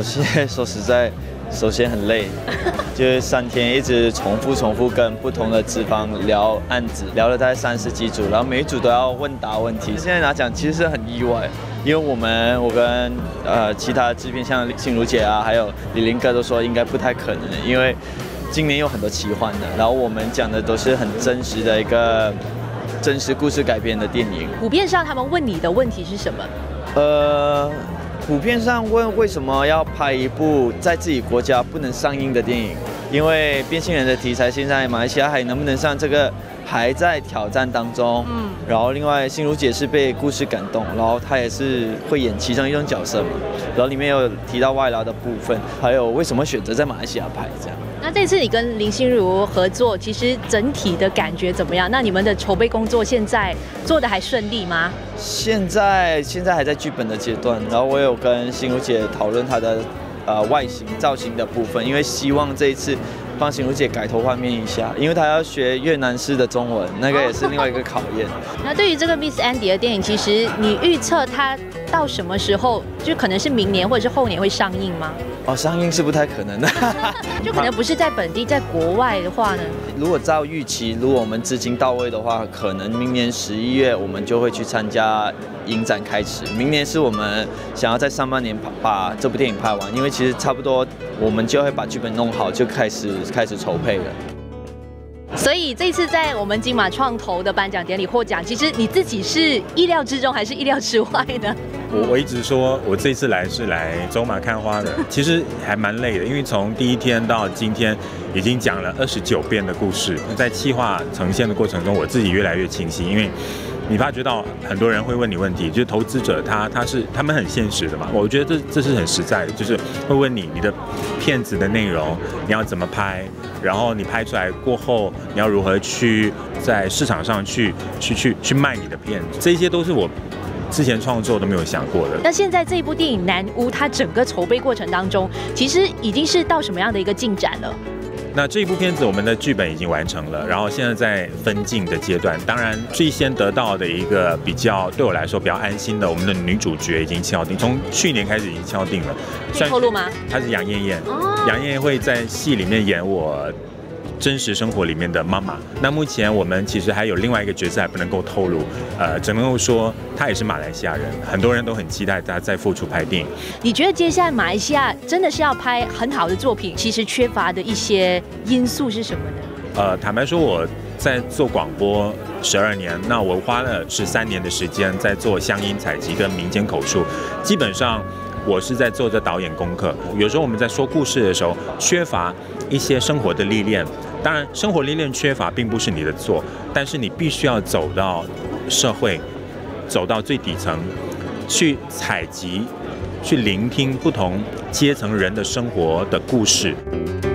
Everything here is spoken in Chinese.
说实在，首先很累，就是3天一直重复跟不同的资方聊案子，聊了大概30几组，然后每一组都要问答问题。现在拿奖其实是很意外，因为我跟其他制片像心如姐啊，还有李林哥都说应该不太可能，因为今年有很多奇幻的，然后我们讲的都是很真实的一个真实故事改编的电影。 普遍上他们问你的问题是什么？ 普遍上问为什么要拍一部在自己国家不能上映的电影，因为变性人的题材现在马来西亚还能不能上，这个还在挑战当中。然后另外心如姐是被故事感动，然后她也是会演其中一种角色嘛，然后里面有提到外劳的部分，还有为什么选择在马来西亚拍这样。 那这次你跟林心如合作，其实整体的感觉怎么样？那你们的筹备工作现在做的还顺利吗？ 现在还在剧本的阶段，然后我有跟心如姐讨论她的外形造型的部分，因为希望这一次帮心如姐改头换面一下，因为她要学越南式的中文，那个也是另外一个考验。 那对于这个 Miss Andy 的电影，其实你预测它到什么时候，就可能是明年或者是后年会上映吗？ 上映是不太可能的， 就可能不是在本地，在国外的话呢？ 如果照预期，如果我们资金到位的话，可能明年11月我们就会去参加影展开始。明年是我们想要在上半年把这部电影拍完，因为其实差不多我们就会把剧本弄好，就开始筹配了。 所以这次在我们金马创投的颁奖典礼获奖，其实你自己是意料之中还是意料之外呢？ 我一直说我这次来是来走马看花的，其实还蛮累的，因为从第一天到今天已经讲了29遍的故事，在企划呈现的过程中，我自己越来越清晰，因为你发觉到很多人会问你问题，就是投资者他们很现实的嘛，我觉得这是很实在的，就是会问你的片子的内容你要怎么拍，然后你拍出来过后你要如何去在市场上去卖你的片子，这些都是我之前创作都没有想过的。 那现在这一部电影《南屋》，它整个筹备过程当中，其实已经是到什么样的一个进展了？ 那这一部片子我们的剧本已经完成了，然后现在在分镜的阶段。当然最先得到的一个对我来说比较安心的，我们的女主角已经敲定，从去年开始已经敲定了。 可以透露吗？ 她是杨艳艳，杨艳艳会在戏里面演我真实生活里面的妈妈。那目前我们其实还有另外一个角色还不能够透露，只能够说她也是马来西亚人，很多人都很期待她再复出拍电影。 你觉得接下来马来西亚真的是要拍很好的作品，其实缺乏的一些因素是什么呢？ 坦白说，我在做广播12年，那我花了13年的时间在做乡音采集跟民间口述，基本上我是在做这导演功课。有时候我们在说故事的时候，缺乏一些生活的历练。当然，生活历练缺乏并不是你的错，但是你必须要走到社会，走到最底层，去采集、去聆听不同阶层人的生活的故事。